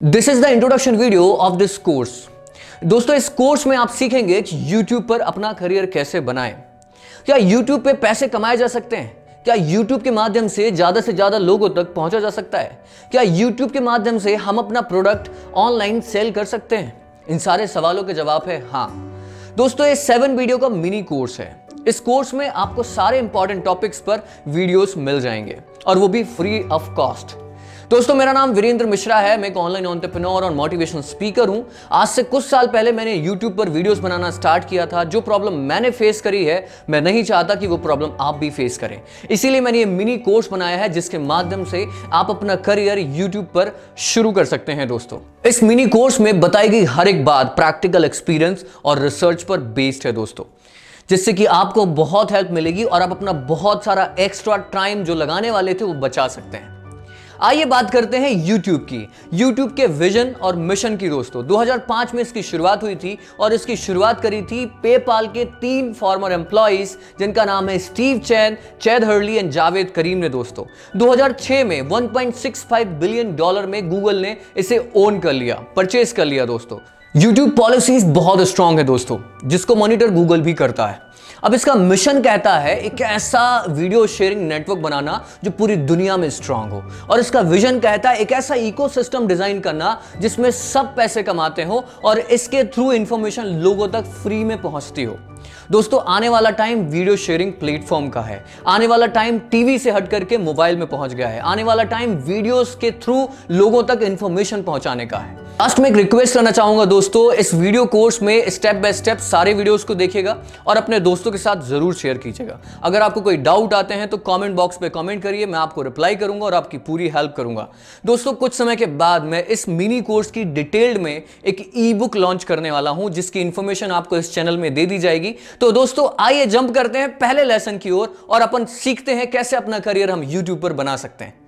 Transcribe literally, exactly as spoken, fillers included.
This is the introduction video of this course. दोस्तों, इस course में आप सीखेंगे कि यूट्यूब पर अपना करियर कैसे बनाएं। क्या यूट्यूब पे पैसे कमाए जा सकते हैं? क्या यूट्यूब के माध्यम से ज्यादा से ज्यादा लोगों तक पहुंचा जा सकता है? क्या यूट्यूब के माध्यम से हम अपना प्रोडक्ट ऑनलाइन सेल कर सकते हैं? इन सारे सवालों के जवाब है हाँ। दोस्तों, ये सेवन वीडियो का मिनी कोर्स है। इस कोर्स में आपको सारे इंपॉर्टेंट टॉपिक्स पर वीडियोस मिल जाएंगे और वो भी फ्री ऑफ कॉस्ट। दोस्तों, मेरा नाम वीरेंद्र मिश्रा है। मैं एक ऑनलाइन एंटरप्रेन्योर और मोटिवेशनल स्पीकर हूं। आज से कुछ साल पहले मैंने यूट्यूब पर वीडियोस बनाना स्टार्ट किया था। जो प्रॉब्लम मैंने फेस करी है, मैं नहीं चाहता कि वो प्रॉब्लम आप भी फेस करें। इसीलिए मैंने ये मिनी कोर्स बनाया है, जिसके माध्यम से आप अपना करियर यूट्यूब पर शुरू कर सकते हैं। दोस्तों, इस मिनी कोर्स में बताई गई हर एक बात प्रैक्टिकल एक्सपीरियंस और रिसर्च पर बेस्ड है दोस्तों, जिससे कि आपको बहुत हेल्प मिलेगी और आप अपना बहुत सारा एक्स्ट्रा टाइम जो लगाने वाले थे वो बचा सकते हैं। आइए बात करते हैं YouTube की, YouTube के विजन और मिशन की। दोस्तों, दो हज़ार पाँच में इसकी शुरुआत हुई थी और इसकी शुरुआत करी थी पेपाल के तीन फॉर्मर एम्प्लॉइज, जिनका नाम है Steve Chen, Chad Hurley and Jawed Karim ने। दोस्तों, दो हज़ार छह में एक पॉइंट छह पाँच बिलियन डॉलर में गूगल ने इसे ओन कर लिया, परचेज कर लिया। दोस्तों, YouTube पॉलिसीज बहुत स्ट्रांग है दोस्तों, जिसको मॉनिटर गूगल भी करता है। अब इसका मिशन कहता है एक ऐसा वीडियो शेयरिंग नेटवर्क बनाना जो पूरी दुनिया में स्ट्रांग हो, और इसका विजन कहता है एक ऐसा इकोसिस्टम डिजाइन करना जिसमें सब पैसे कमाते हो और इसके थ्रू इंफॉर्मेशन लोगों तक फ्री में पहुंचती हो। दोस्तों, आने वाला टाइम वीडियो शेयरिंग प्लेटफॉर्म का है। आने वाला टाइम टीवी से हट करके मोबाइल में पहुंच गया है। आने वाला टाइम वीडियोस के थ्रू लोगों तक इंफॉर्मेशन पहुंचाने का है। लास्ट में एक रिक्वेस्ट करना चाहूंगा दोस्तों, इस वीडियो कोर्स में स्टेप बाय स्टेप सारे वीडियोस को देखिएगा और अपने दोस्तों के साथ जरूर शेयर कीजिएगा। अगर आपको कोई डाउट आते हैं तो कमेंट बॉक्स में कमेंट करिए, मैं आपको रिप्लाई करूंगा और आपकी पूरी हेल्प करूंगा। दोस्तों, कुछ समय के बाद मैं इस मिनी कोर्स की डिटेल्ड में एक ई बुक लॉन्च करने वाला हूं, जिसकी इंफॉर्मेशन आपको इस चैनल में दे दी जाएगी। तो दोस्तों, आइए जंप करते हैं पहले लेसन की ओर और अपन सीखते हैं कैसे अपना करियर हम यूट्यूब पर बना सकते हैं।